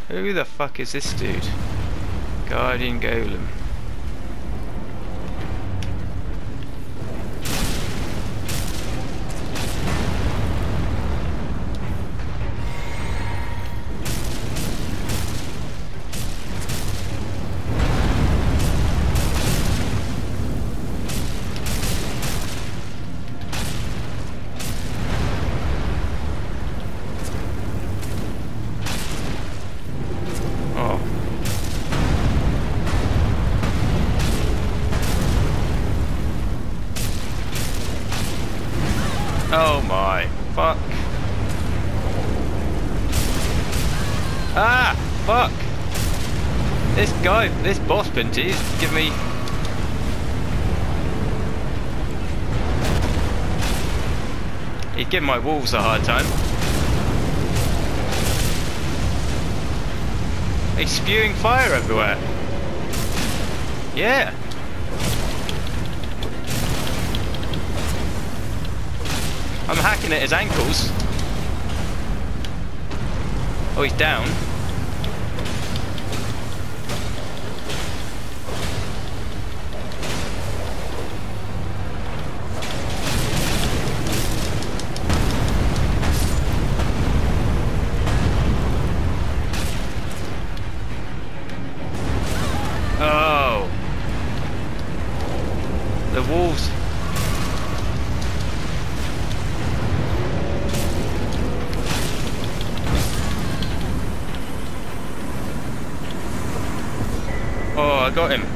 Who the fuck is this dude? Guardian Golem. Oh my fuck. Ah, fuck. This guy, this boss Pinty, give me. He's giving my wolves a hard time. He's spewing fire everywhere. Yeah. I'm hacking at his ankles. Oh, he's down. Oh. The wolves. Oh, I got him.